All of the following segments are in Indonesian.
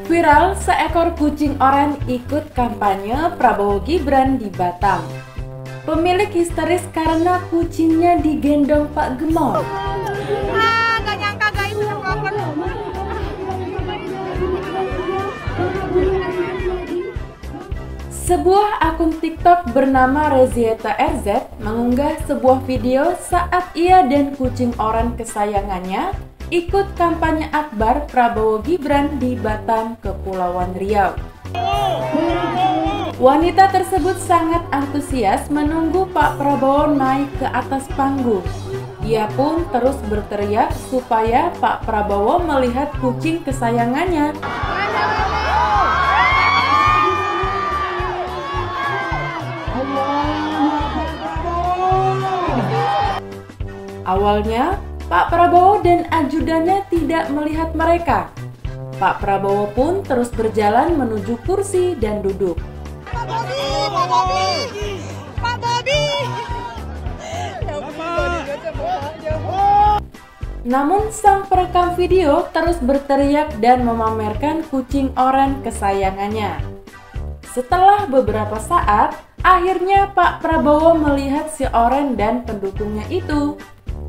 Viral, seekor kucing oranye ikut kampanye Prabowo Gibran di Batam. Pemilik histeris karena kucingnya digendong Pak Gemor. Gak nyangka guys, Sebuah akun TikTok bernama Rezieta RZ mengunggah sebuah video saat ia dan kucing oranye kesayangannya ikut kampanye akbar Prabowo Gibran di Batam, Kepulauan Riau. Wanita tersebut sangat antusias menunggu Pak Prabowo naik ke atas panggung. Ia pun terus berteriak supaya Pak Prabowo melihat kucing kesayangannya. Awalnya, Pak Prabowo dan ajudannya tidak melihat mereka. Pak Prabowo pun terus berjalan menuju kursi dan duduk. Pak Bobi. Namun sang perekam video terus berteriak dan memamerkan kucing oranye kesayangannya. Setelah beberapa saat, akhirnya Pak Prabowo melihat si oranye dan pendukungnya itu.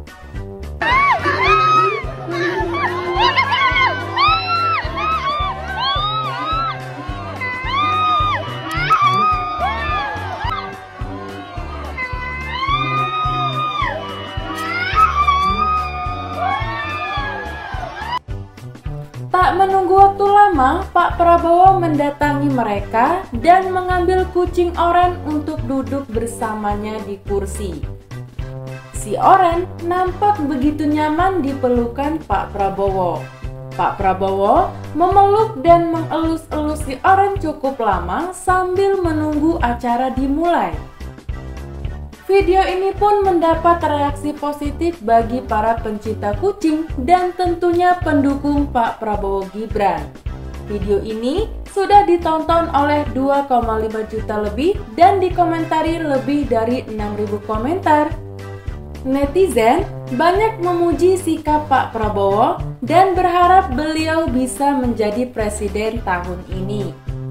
Tak menunggu waktu lama, Pak Prabowo mendatangi mereka dan mengambil kucing oranye untuk duduk bersamanya di kursi. Si oranye nampak begitu nyaman di pelukan Pak Prabowo. Pak Prabowo memeluk dan mengelus-elus si oranye cukup lama sambil menunggu acara dimulai. Video ini pun mendapat reaksi positif bagi para pencinta kucing dan tentunya pendukung Pak Prabowo Gibran. Video ini sudah ditonton oleh 2,5 juta lebih dan dikomentari lebih dari 6.000 komentar. Netizen banyak memuji sikap Pak Prabowo dan berharap beliau bisa menjadi presiden tahun ini.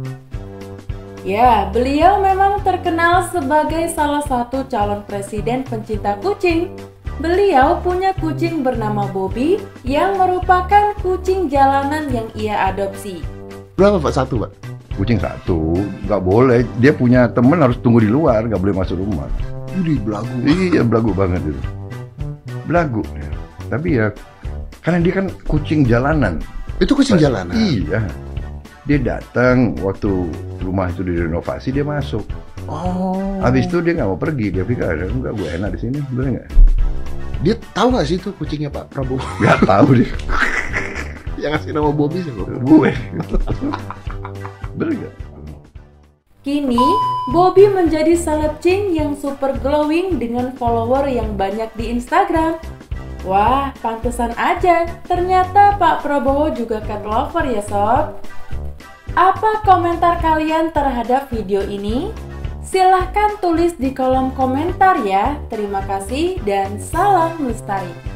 Ya, beliau memang terkenal sebagai salah satu calon presiden pencinta kucing. Beliau punya kucing bernama Bobby yang merupakan kucing jalanan yang ia adopsi. Berapa Pak? Satu Pak? Kucing satu, nggak boleh. Dia punya temen harus tunggu di luar, nggak boleh masuk rumah. Ini belagu. Iya, belagu banget itu. Belagu. Ya. Tapi ya, karena dia kan kucing jalanan. Itu kucing jalanan? Iya. Dia datang waktu rumah itu direnovasi, dia masuk. Oh. Habis itu dia nggak mau pergi, dia pikir enggak, gue enak di sini, bener nggak? Dia tahu nggak sih itu kucingnya Pak Prabowo? Nggak tahu dia. Yang ngasih nama Bobby sih Gue. Bener nggak? Kini, Bobby menjadi selebcing yang super glowing dengan follower yang banyak di Instagram. Wah, pantesan aja, ternyata Pak Prabowo juga cat lover ya sob. Apa komentar kalian terhadap video ini? Silahkan tulis di kolom komentar ya. Terima kasih dan salam lestari.